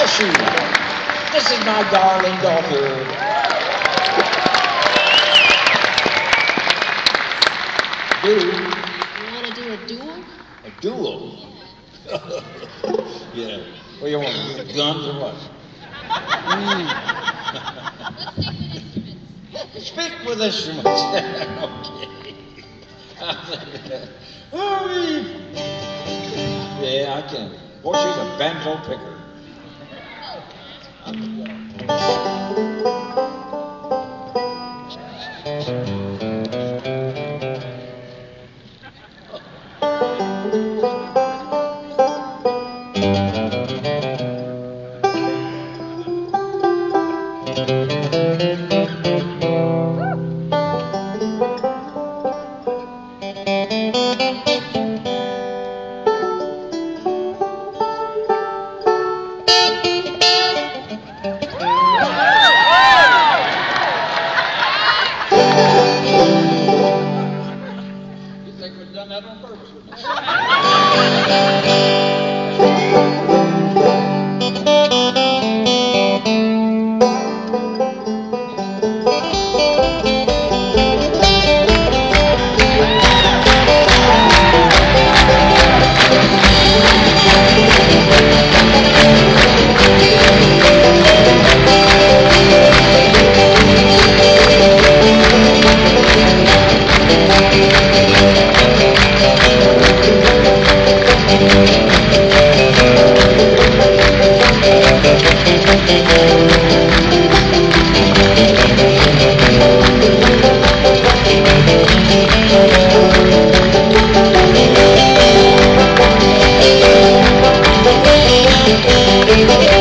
bless you. This is my darling daughter. You want to do a duel? A duel? Yeah. What do you want? Guns or what? Let's stick with instruments. Speak with instruments. Okay. Yeah, I can. Boy, she's a banjo picker. Thank you.